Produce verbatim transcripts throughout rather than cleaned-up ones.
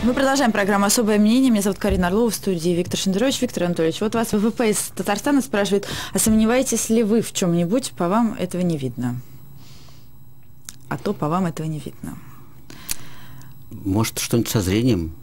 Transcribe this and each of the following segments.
Мы продолжаем программу «Особое мнение». Меня зовут Карина Орлова, в студии Виктор Шендерович. Виктор Анатольевич, вот вас ВВП из Татарстана спрашивает, а сомневаетесь ли вы в чем-нибудь, по вам этого не видно? А то по вам этого не видно. Может, что-нибудь со зрением?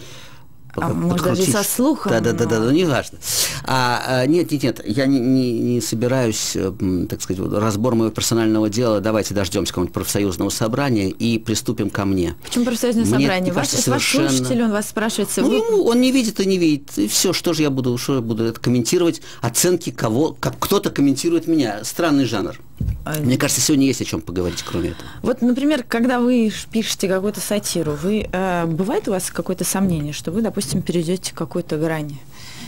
А может, даже со слухом? Да, да, да, да, но не важно. А, а, нет, нет, нет, я не, не, не собираюсь, так сказать, разбор моего персонального дела. Давайте дождемся какого-нибудь профсоюзного собрания и приступим ко мне. Почему профсоюзное мне, собрание? Ваш, кажется, совершенно... ваш слушатель, он вас спрашивает... Ну, вы... он не видит и не видит. И все, что же я буду, что я буду это комментировать? Оценки кого, как кто-то комментирует меня. Странный жанр. А... Мне кажется, сегодня есть о чем поговорить, кроме этого. Вот, например, когда вы пишете какую-то сатиру, вы, э, бывает у вас какое-то сомнение, что вы, допустим, перейдете к какой-то грани?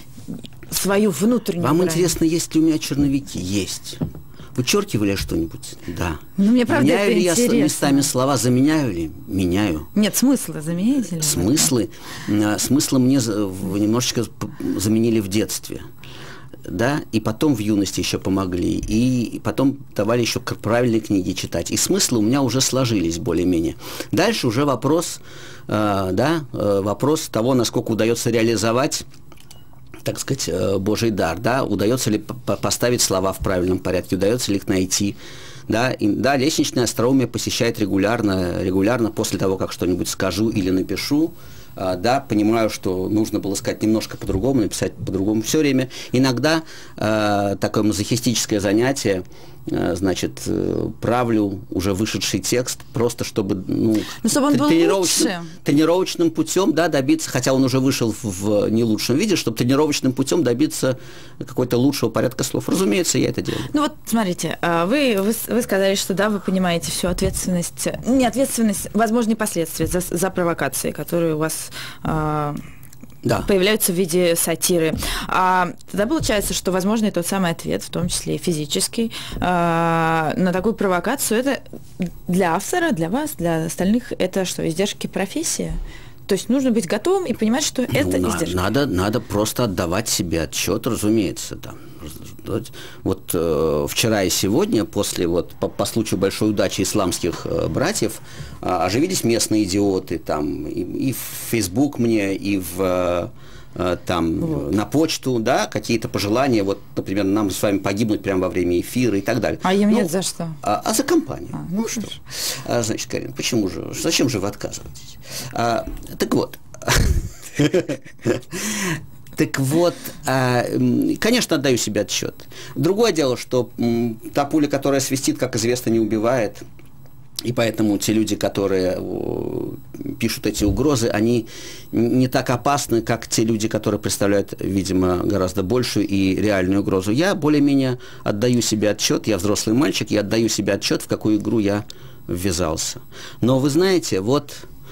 Свою внутреннюю Вам грань. Интересно, есть ли у меня черновики? Есть. Вычеркивали что-нибудь? Да. Ну, мне правда меняю это ли интересно. я местами слова? Заменяю ли? Меняю. Нет, смысла заменяете ли? Смыслы? Смыслы мне немножечко заменили в детстве. Да, и потом в юности еще помогли, и потом давали еще правильные книги читать. И смыслы у меня уже сложились более-менее. Дальше уже вопрос, э, да, э, вопрос того, насколько удается реализовать, так сказать, э, Божий дар, да, удается ли поставить слова в правильном порядке, удается ли их найти. Да, и, да, лестничное остроумие посещает регулярно, регулярно после того, как что-нибудь скажу или напишу. Да, понимаю, что нужно было сказать немножко по-другому, написать по-другому все время. Иногда э, такое мазохистическое занятие, э, значит, э, правлю уже вышедший текст, просто чтобы, ну, ну чтобы он был тренировочным, лучше. тренировочным путем, да, добиться, хотя он уже вышел в, в не лучшем виде, чтобы тренировочным путем добиться какой-то лучшего порядка слов. Разумеется, я это делаю. Ну вот, смотрите, вы, вы, вы сказали, что, да, вы понимаете всю ответственность, не ответственность, возможные последствия за, за провокации, которые у вас да. появляются в виде сатиры. А тогда получается, что, возможно, и тот самый ответ, в том числе и физический, а, на такую провокацию, это для автора, для вас, для остальных, это что, издержки профессии? То есть нужно быть готовым и понимать, что ну, это на, издержки. Надо, надо просто отдавать себе отчет, разумеется, там. Вот э, вчера и сегодня, после, вот, по, по случаю большой удачи исламских э, братьев, э, оживились местные идиоты, там, и, и в Facebook мне, и в, э, там, вот. на почту, да, какие-то пожелания, вот, например, нам с вами погибнуть прямо во время эфира и так далее. А им ну, нет за что? А, а за компанию. А, ну, ну что? А, значит, Карин, почему же, зачем же вы отказываетесь? А, так вот... Так вот, конечно, отдаю себе отчет. Другое дело, что та пуля, которая свистит, как известно, не убивает. И поэтому те люди, которые пишут эти угрозы, они не так опасны, как те люди, которые представляют, видимо, гораздо большую и реальную угрозу. Я более-менее отдаю себе отчет, я взрослый мальчик, я отдаю себе отчет, в какую игру я ввязался. Но вы знаете, вот...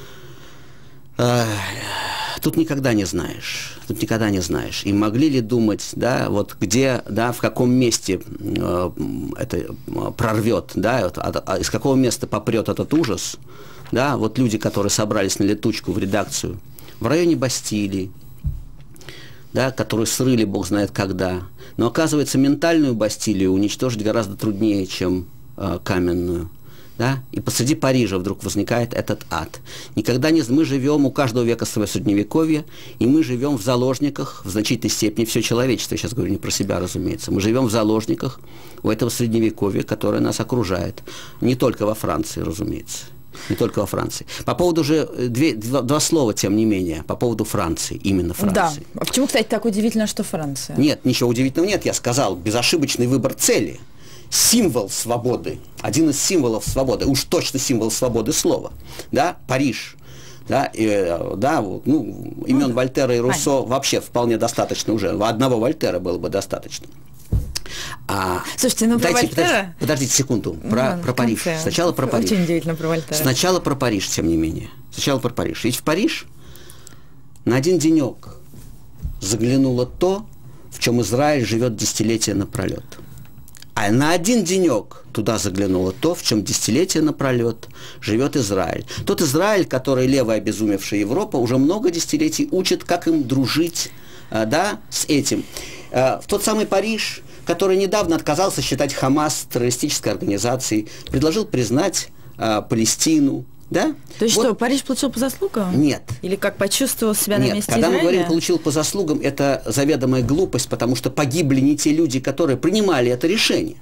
Тут никогда не знаешь, тут никогда не знаешь. И могли ли думать, да, вот где, да, в каком месте э, это прорвет, да, вот, а, а, из какого места попрет этот ужас, да, вот люди, которые собрались на летучку в редакцию, в районе Бастилии, да, которые срыли бог знает когда. Но оказывается, ментальную Бастилию уничтожить гораздо труднее, чем э, каменную. Да? И посреди Парижа вдруг возникает этот ад. Никогда не... Мы живем, у каждого века свое средневековье, и мы живем в заложниках, в значительной степени, все человечество, я сейчас говорю не про себя, разумеется, мы живем в заложниках у этого средневековья, которое нас окружает. Не только во Франции, разумеется. Не только во Франции. По поводу же, две, два, два слова, тем не менее, по поводу Франции, именно Франции. Да. А почему, кстати, так удивительно, что Франция? Нет, ничего удивительного нет, я сказал, безошибочный выбор цели. Символ свободы, один из символов свободы, уж точно символ свободы слова, да, Париж, да, и, да, ну, имен ну, Вольтера и Руссо понятно. Вообще вполне достаточно уже, одного Вольтера было бы достаточно. А, Слушайте, ну про дайте, Вольтера... Подождите, подождите секунду, про, ну, про Париж, конце. Сначала про Париж. Очень удивительно про Вольтера. Сначала про Париж, тем не менее, сначала про Париж. Ведь в Париж на один денек заглянуло то, в чем Израиль живет десятилетия напролет. А на один денек туда заглянуло то, в чем десятилетия напролет живет Израиль. Тот Израиль, который левая обезумевшая Европа уже много десятилетий учит, как им дружить, да, с этим. В тот самый Париж, который недавно отказался считать Хамас террористической организацией, предложил признать Палестину, Да? То есть вот. Что, Париж получил по заслугам? Нет. Или как почувствовал себя Нет, на месте когда Израиля? мы говорим «получил по заслугам», это заведомая глупость, потому что погибли не те люди, которые принимали это решение.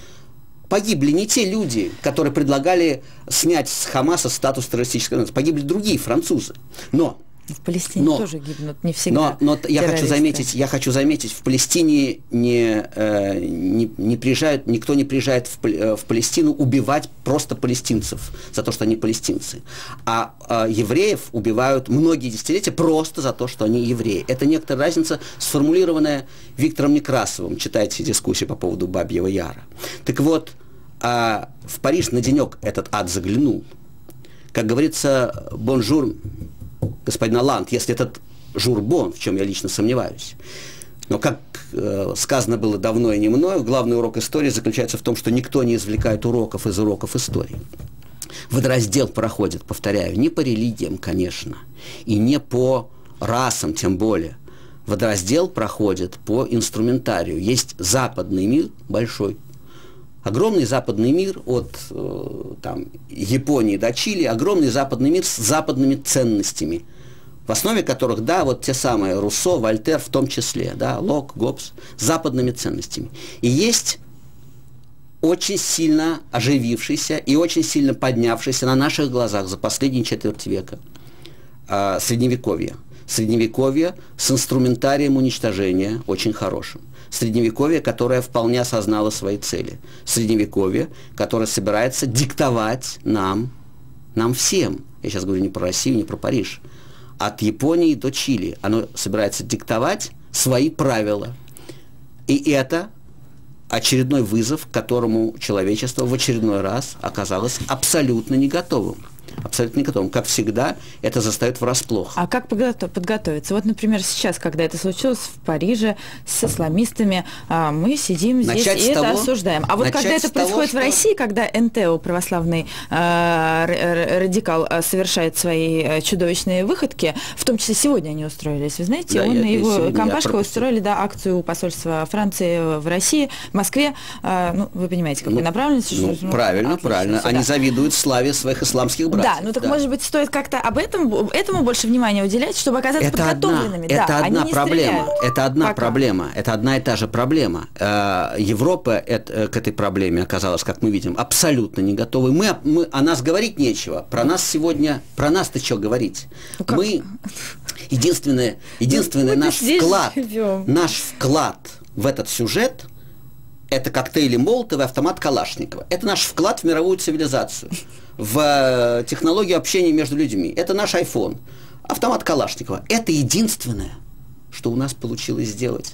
Погибли не те люди, которые предлагали снять с Хамаса статус террористического. Погибли другие французы. Но в Палестине но, тоже гибнут, не всегда. Но, но я хочу заметить, я хочу заметить, в Палестине не, э, не, не приезжают, никто не приезжает в, э, в Палестину убивать просто палестинцев за то, что они палестинцы. А э, евреев убивают многие десятилетия просто за то, что они евреи. Это некоторая разница, сформулированная Виктором Некрасовым. Читайте дискуссию по поводу Бабьего Яра. Так вот, э, в Париж на денек этот ад заглянул. Как говорится, бонжур, господин Оланд, если этот журбон, в чем я лично сомневаюсь. Но, как э, сказано было давно и не мною, главный урок истории заключается в том, что никто не извлекает уроков из уроков истории. Водораздел проходит, повторяю, не по религиям, конечно, и не по расам, тем более. Водораздел проходит по инструментарию. Есть западный мир большой, огромный западный мир от э, там, Японии до Чили, огромный западный мир с западными ценностями, в основе которых, да, вот те самые Руссо, Вольтер в том числе, да, Лок, Гоббс, с западными ценностями. И есть очень сильно оживившийся и очень сильно поднявшийся на наших глазах за последние четверть века э, Средневековье. Средневековье с инструментарием уничтожения очень хорошим. Средневековье, которое вполне осознало свои цели. Средневековье, которое собирается диктовать нам, нам всем, я сейчас говорю не про Россию, не про Париж, от Японии до Чили, оно собирается диктовать свои правила. И это очередной вызов, к которому человечество в очередной раз оказалось абсолютно не готовым. Абсолютно не готовым. Как всегда, это застает врасплох. А как подготовиться? Вот, например, сейчас, когда это случилось в Париже с исламистами, мы сидим здесь начать и это того, осуждаем. А вот когда это происходит того, в России, когда эн тэ о, православный э, радикал, совершает свои чудовищные выходки, в том числе сегодня они устроились, вы знаете, да, он я, и его компашка устроили да, акцию у посольства Франции в России, в Москве. Э, ну, вы понимаете, какой ну, направленности. Ну, что, правильно, отлично, правильно. Сюда. Они завидуют славе своих исламских братьев. Да, ну так, да. может быть, стоит как-то об этом, этому больше внимания уделять, чтобы оказаться это подготовленными. Одна, да, это одна они проблема. Это одна пока. проблема. Это одна и та же проблема. Европа это, к этой проблеме оказалась, как мы видим, абсолютно не готовы. Мы, мы, о нас говорить нечего. Про нас сегодня, про нас-то что говорить? Ну, мы, единственное, единственный ну, наш вклад, наш вклад в этот сюжет – это коктейли Молотова и автомат Калашникова. Это наш вклад в мировую цивилизацию, в технологию общения между людьми. Это наш iPhone. Автомат Калашникова. Это единственное, что у нас получилось сделать.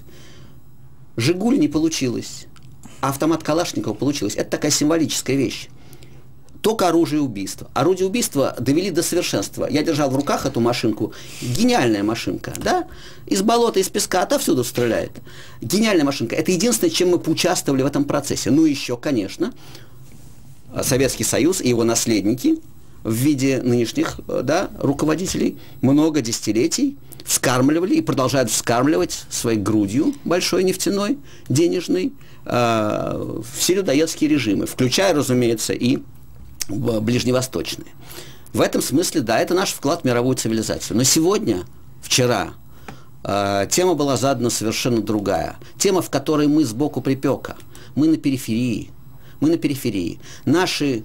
Жигуль не получилось, а автомат Калашникова получилось. Это такая символическая вещь. Только оружие убийства. Орудие убийства довели до совершенства. Я держал в руках эту машинку. Гениальная машинка, да? Из болота, из песка, отовсюду стреляет. Гениальная машинка. Это единственное, чем мы поучаствовали в этом процессе. Ну, еще, конечно, Советский Союз и его наследники в виде нынешних да, руководителей много десятилетий вскармливали и продолжают вскармливать своей грудью большой нефтяной, денежной, э, все людоедские режимы, включая, разумеется, и ближневосточные. В этом смысле, да, это наш вклад в мировую цивилизацию. Но сегодня, вчера, э, тема была задана совершенно другая. Тема, в которой мы сбоку припека. Мы на периферии. Мы на периферии. Наши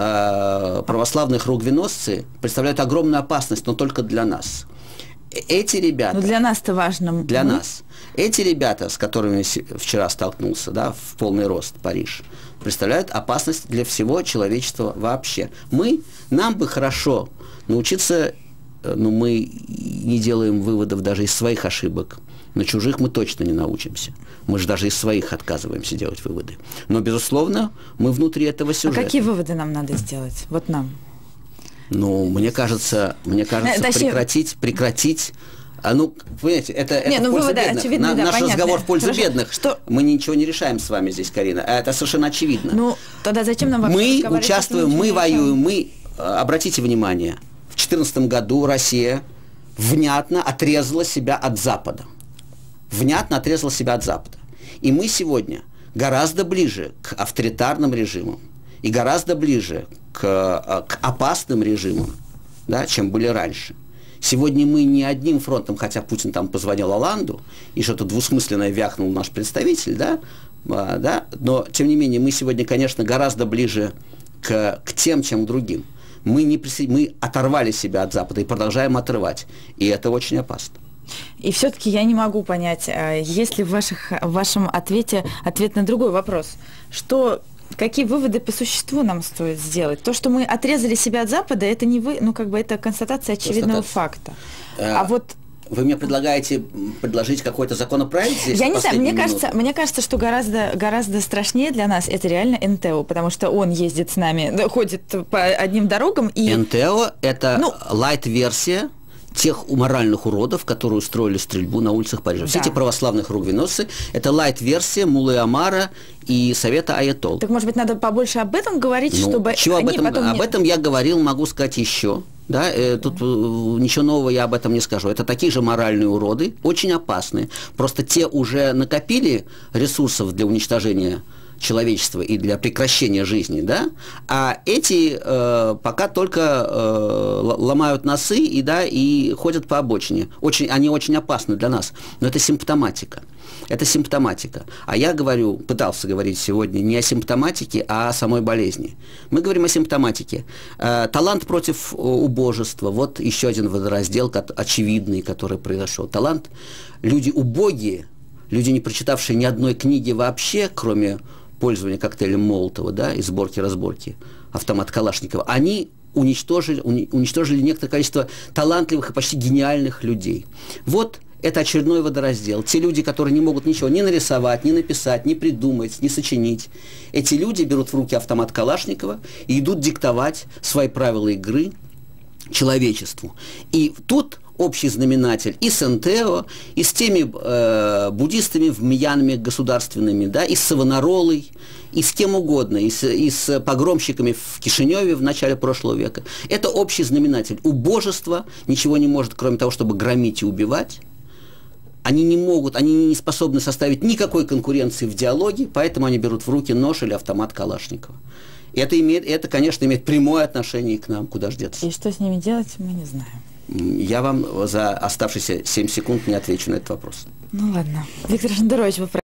э, православные хругвеносцы представляют огромную опасность, но только для нас. Эти ребята... Но для нас-то важно. Для мы... нас. Эти ребята, с которыми вчера столкнулся, да, в полный рост Париж, представляют опасность для всего человечества вообще. Мы, нам бы хорошо научиться, но мы не делаем выводов даже из своих ошибок. На чужих мы точно не научимся. Мы же даже из своих отказываемся делать выводы. Но, безусловно, мы внутри этого сюжета. А какие выводы нам надо сделать? Вот нам. Ну, мне кажется, мне кажется, Точнее... прекратить, прекратить. А ну, понимаете, это, не, это ну, в пользу выводы, бедных. очевидно, На, да, наш понятно. разговор в пользу Хорошо. бедных. Что? Мы ничего не решаем с вами здесь, Карина. Это совершенно очевидно. Ну, тогда зачем нам вообще Мы участвуем, мы воюем, мы, обратите внимание, в две тысячи четырнадцатом году Россия внятно отрезала себя от Запада. Внятно отрезала себя от Запада. И мы сегодня гораздо ближе к авторитарным режимам и гораздо ближе к, к опасным режимам, да, чем были раньше. Сегодня мы не одним фронтом, хотя Путин там позвонил Оланду, и что-то двусмысленное вякнул наш представитель, да, да, но, тем не менее, мы сегодня, конечно, гораздо ближе к, к тем, чем к другим. Мы, не присо... мы оторвали себя от Запада и продолжаем отрывать, и это очень опасно. И все-таки я не могу понять, есть ли в, ваших, в вашем ответе ответ на другой вопрос, что... Какие выводы по существу нам стоит сделать? То, что мы отрезали себя от Запада, это не вы, ну как бы это констатация очевидного факта. А, а вот вы мне предлагаете предложить какой-то законопроект здесь? Я не знаю, мне кажется, мне кажется, что гораздо, гораздо страшнее для нас это реально эн тэ о, потому что он ездит с нами, ходит по одним дорогам и... эн тэ о это ну, лайт-версия тех моральных уродов, которые устроили стрельбу на улицах Парижа. Все да. эти православные хоругвеносцы – это лайт-версия Муллы Омара и Совета Аятолл. Так, может быть, надо побольше об этом говорить, ну, чтобы чего они об этом, потом... Об этом я говорил, могу сказать еще. Да, э, тут э, ничего нового я об этом не скажу. Это такие же моральные уроды, очень опасные. Просто те уже накопили ресурсов для уничтожения человечества и для прекращения жизни, да, а эти э, пока только э, ломают носы и, да, и ходят по обочине. Очень, они очень опасны для нас, но это симптоматика. Это симптоматика. А я говорю, пытался говорить сегодня не о симптоматике, а о самой болезни. Мы говорим о симптоматике. Э, талант против убожества. Вот еще один водораздел очевидный, который произошел. Талант. Люди убогие, люди, не прочитавшие ни одной книги вообще, кроме пользования коктейлем Молотова, да, и сборки-разборки, автомат Калашникова, они уничтожили, уни, уничтожили некоторое количество талантливых и почти гениальных людей. Вот это очередной водораздел. Те люди, которые не могут ничего ни нарисовать, ни написать, ни придумать, ни сочинить, эти люди берут в руки автомат Калашникова и идут диктовать свои правила игры человечеству. И тут общий знаменатель и с эн тэ о, и с теми э, буддистами, вмиянами государственными, да, и с Савонаролой, и с кем угодно, и с, и с погромщиками в Кишиневе в начале прошлого века. Это общий знаменатель. Убожество ничего не может, кроме того, чтобы громить и убивать. Они не могут, они не способны составить никакой конкуренции в диалоге, поэтому они берут в руки нож или автомат Калашникова. И это, имеет, это, конечно, имеет прямое отношение к нам, куда ж деться. И что с ними делать, мы не знаем. Я вам за оставшиеся семь секунд не отвечу на этот вопрос. Ну ладно. Виктор Шендерович, вы